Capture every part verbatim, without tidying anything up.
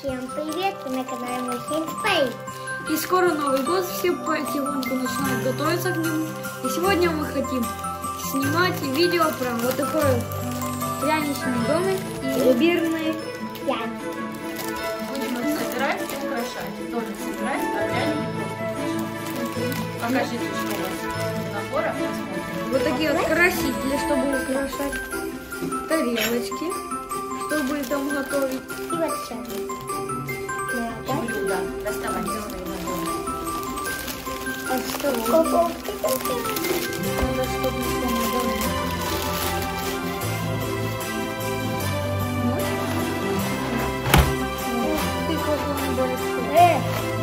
Всем привет, вы на канале Мультфильм Space. И скоро Новый год, все потихоньку начинают готовиться к нему. И сегодня мы хотим снимать видео про вот такой пряничный домик и имбирные пряники. Будем их собирать и украшать. Домик собирать, а пряники просто. Покажите, что у вас в наборах, посмотрим. вот такие вот красители, чтобы украшать, тарелочки, чтобы там готовить. И вот сейчас. И блюда. Доставайте свои наборы. А что? Надо, чтобы помогало. Ты какой он большой. Э,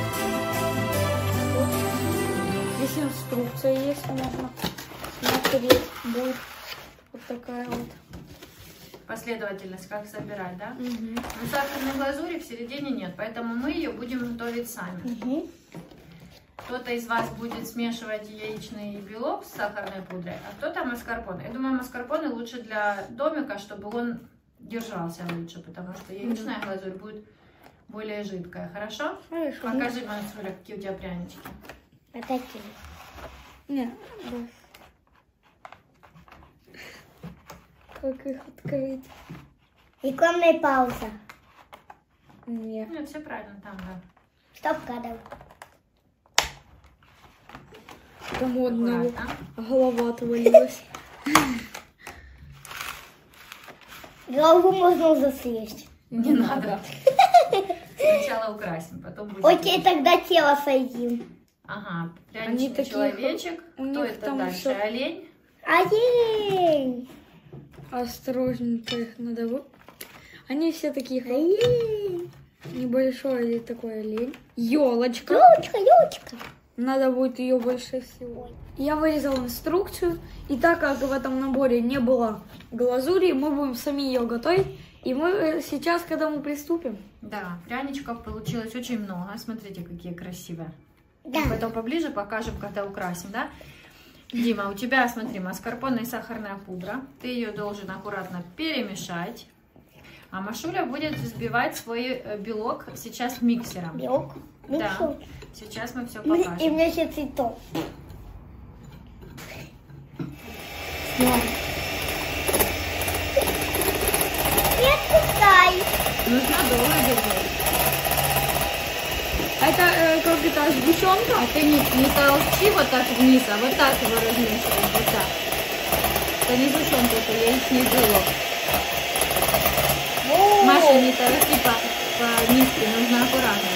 Здесь инструкция есть, можно смотреть. Будет вот такая вот. Последовательность, как собирать, да? Угу. Но сахарной глазури в середине нет, поэтому мы ее будем готовить сами. угу. Кто-то из вас будет смешивать яичный белок с сахарной пудрой, а кто-то маскарпоне. Я думаю, маскарпоне лучше для домика, чтобы он держался лучше, потому что яичная глазурь будет более жидкая. Хорошо? Хорошо. Покажи, Мансуля, какие у тебя прянички. Вот такие. Не, да. Как их открыть? Рекламная пауза. Не. Ну, все правильно там, да. Стоп кадр. Там у одного Аккуратно. голова отвалилась. Голову можно уже съесть. Не надо. Сначала украсим, потом будем. Окей, тогда тело соедим. Ага, Они пряничный такие человечек. хо- у Кто них это там дальше? всё- Олень? Олень! Осторожненько их надо. вы- Они все такие хо- Олень! небольшой такой олень. Елочка. Елочка, елочка. Надо будет ее больше всего. Я вырезал инструкцию. И так как в этом наборе не было глазури, мы будем сами ее готовить. И мы э, сейчас к этому приступим. Да, пряничков получилось очень много. Смотрите, какие красивые. Да. Потом поближе покажем, когда украсим, да? Дима, у тебя, смотри, маскарпоне и сахарная пудра. Ты ее должен аккуратно перемешать. А Машуля будет взбивать свой э, белок сейчас миксером. Белок. Ну Да. что? Сейчас мы все И мне покажем. еще цветок. Не отпускай. Нужно долго держать. Это э, как это, сгущенка? А ты не, не толчи вот так вниз, а вот так его размешивай. Вот так. Это не сгущенка, это яичный белок. О, Маша, не торопи по, по миске, нужно аккуратно.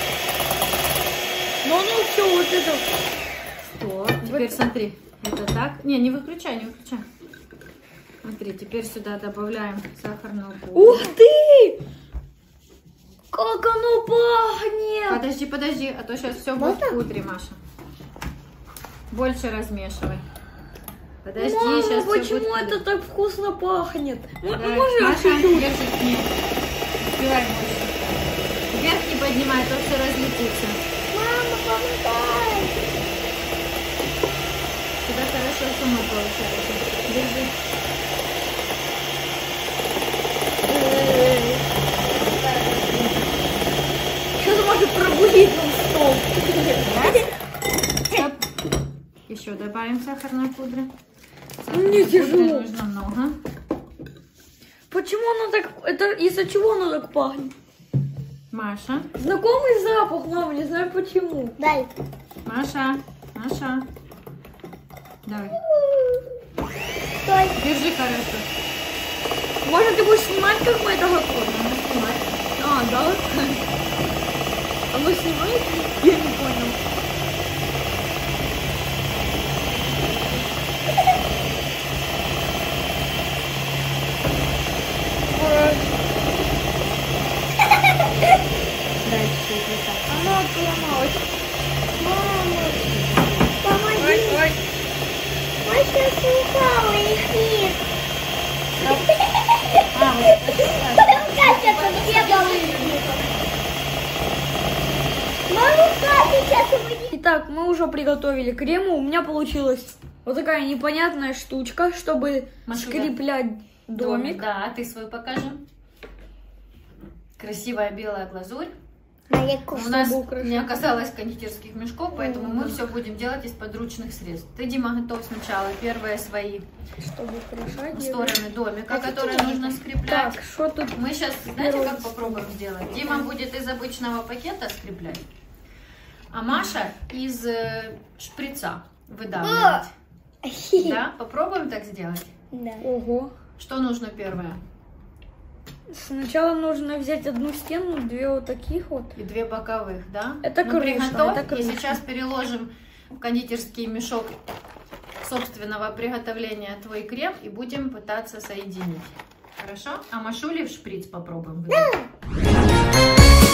Ну, ну, все, вот это. Стоп. Теперь смотри. Это так. Не, не выключай, не выключай. Смотри, теперь сюда добавляем сахарную пудру. Ух ты! Как оно пахнет! Подожди, подожди, а то сейчас все будет в пудре, Маша. Больше размешивай. Подожди, Мама, сейчас почему это так вкусно пахнет? Ну, Давай, можно Маша, чуть-чуть? держи, нет. Успевай больше. Вверх не поднимай, то все разлетится. мама, помогай. Сюда хорошо само получается. Держи. Что-то может пробудить нам стол. Стоп. Еще добавим сахарной пудры. Мне Сахарной тяжело. пудры нужно много. Почему оно так... Это из-за чего оно так пахнет? Маша, Знакомый запах, мама, не знаю почему. Дай. Маша, Маша. Давай. Стой. Держи хорошо. Может, ты будешь снимать, как мы это готовим? Надо снимать. А, да? Оно снимает? Я не понял. Дальше вот так. Оно отломалось. Мама, помоги. Ой, ой. Ой, сейчас упала и нет. А, вот это. Катя, тут где была? Мама, Катя, сейчас выйдет. Итак, мы уже приготовили крему. У меня получилась вот такая непонятная штучка, чтобы Машуля, скреплять домик. Да, ты свой покажи. красивая белая глазурь. А я У нас не оказалось кондитерских мешков, поэтому мы все будем делать из подручных средств. Ты, Дима, готов сначала первые свои Чтобы украшать стороны домика, А которые какие? нужно скреплять. Так, что тут? Мы сейчас, знаете, как попробуем сделать? Дима будет из обычного пакета скреплять, а Маша из э, шприца выдавливать. Да? Попробуем так сделать? Да. Ого. Что нужно первое? Сначала нужно взять одну стену, две вот таких вот. И две боковых, да? Это Ну, крыша, приготовь, это крыша. И сейчас переложим в кондитерский мешок собственного приготовления твой крем и будем пытаться соединить. Хорошо? А Машули в шприц попробуем выдавить.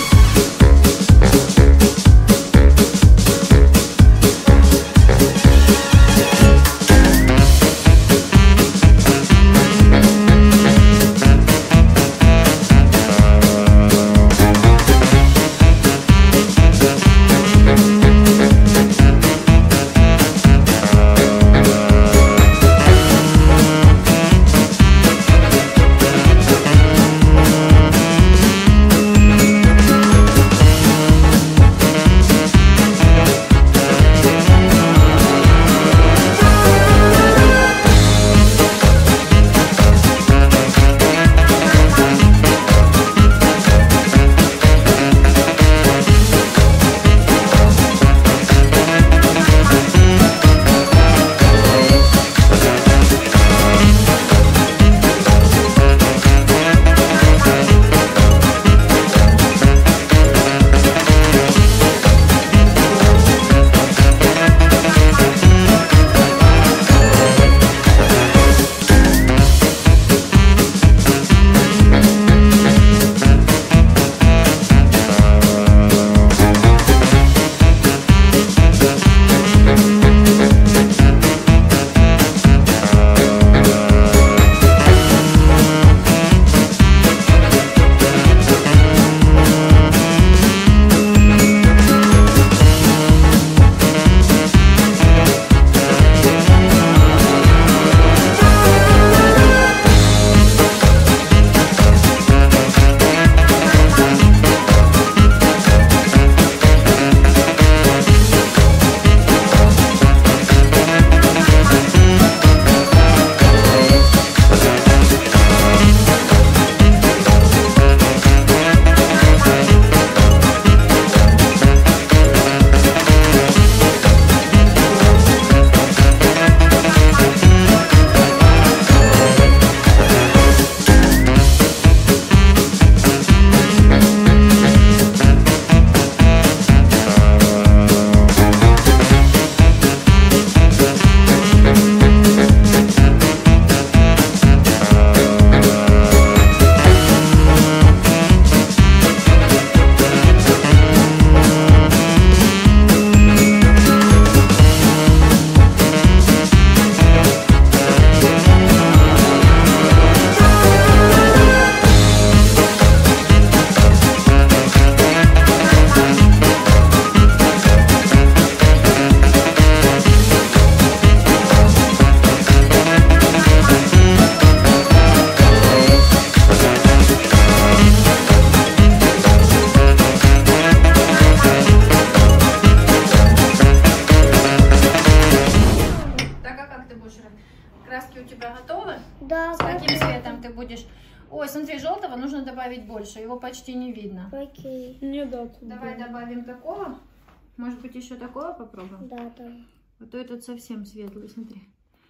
Краски у тебя готовы? Да. С каким цветом ты будешь? Ой, смотри, желтого нужно добавить больше, его почти не видно. Окей. Не, да. тут Давай да. добавим такого. Может быть, еще такого попробуем? Да, да. А то этот совсем светлый, смотри.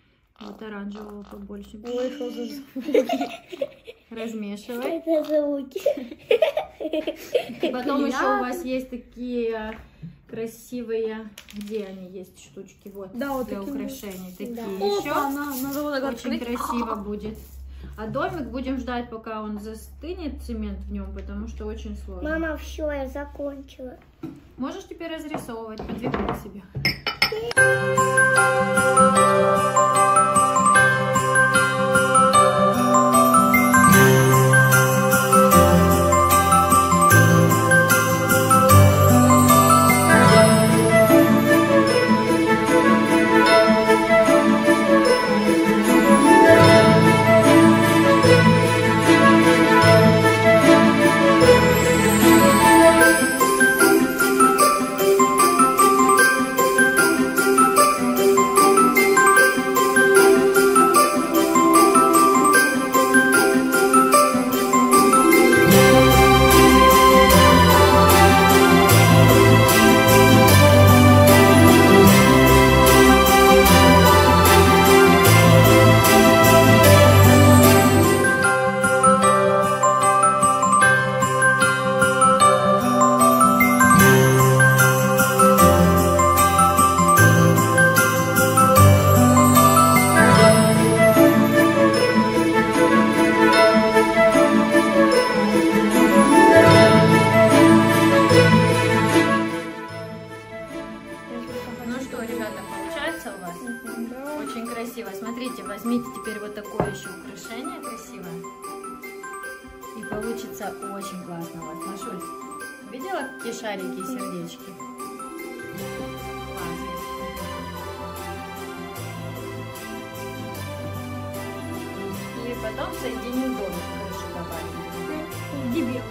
Вот оранжевого побольше. Ой, что за звуки? Размешивай. Это звуки. Потом еще у вас есть такие красивые, где они есть штучки, вот, Да, вот для такие украшений. Такие Да. еще. Опа, на- надо вот так Очень открыть. красиво будет. А домик будем ждать, пока он застынет, цемент в нем, потому что очень сложно. Мама, все, я закончила. Можешь теперь разрисовывать, подвигай себе. получится очень классно у вас. Машуль, видела какие шарики и сердечки? Классно. И потом соединим домик, крышу добавим. Дебил.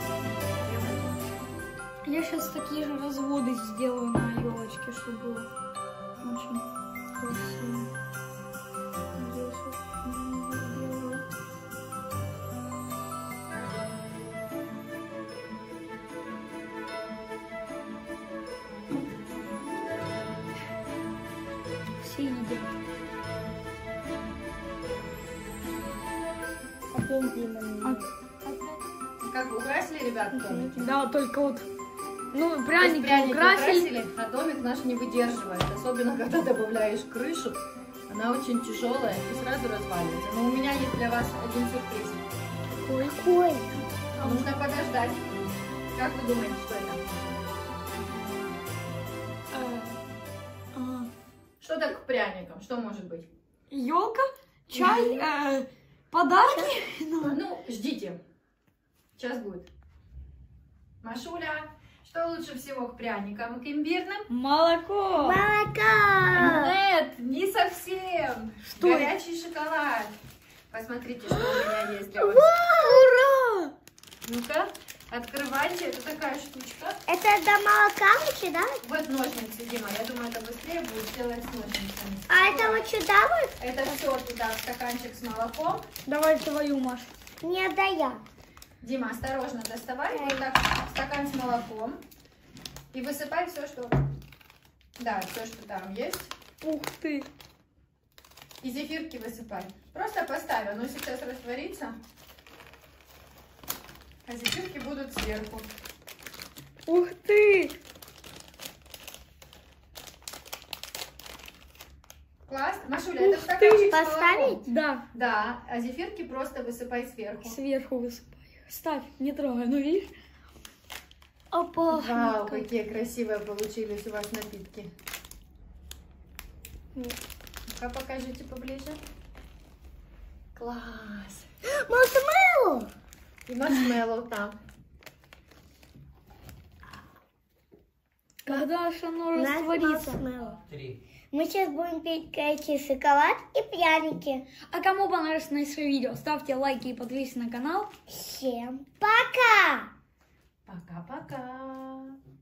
Я сейчас такие же разводы сделаю на елочке, чтобы было очень красиво. Здесь вот белое. Все едят. А, Как украсили, ребят, домик? да, только вот, ну, То пряники, есть пряники украсили. украсили, а домик наш не выдерживает. Особенно, когда добавляешь крышу. Она очень тяжелая и сразу разваливается. Но у меня есть для вас один сюрприз. Какой? Нужно подождать. Как вы думаете, что это? Что так к пряникам? Что может быть? Елка, чай, э, подарки. Ну, Ну, ждите. Сейчас будет. Машуля, что лучше всего к пряникам? К имбирным? молоко. Молоко. Нет, не совсем. Что это? Горячий шоколад. Посмотрите, что у меня есть для вас. Ура! Ну-ка, открывайте. Это такая штучка. Это до молока лучше, да? Вот ножницы, Дима. Я думаю, это быстрее будет сделать с ножницами. А это вот сюда вот? Это все туда, в стаканчик с молоком. Давай твою, Маш. Не отдая. Дима, осторожно доставай вот так стакан с молоком и высыпай все, что... Да, все, что там есть. Ух ты. И зефирки высыпай. Просто поставь, оно сейчас растворится. А зефирки будут сверху. Ух ты. Класс. Машуля, это Ух стаканчик ты. с молоком. Поставить? Да, Да, а зефирки просто высыпай сверху. сверху высыпай. Ставь, не трогай, ну видишь? Опа. Вау, какие красивые получились у вас напитки. Ну-ка, покажите поближе. Класс. Маршмеллоу. И маршмеллоу там. Когда же оно У нас растворится? маршмеллоу. Три. Мы сейчас будем пить горячий шоколад и пряники. А кому понравилось наше видео, ставьте лайки и подписывайтесь на канал. Всем пока! Пока-пока.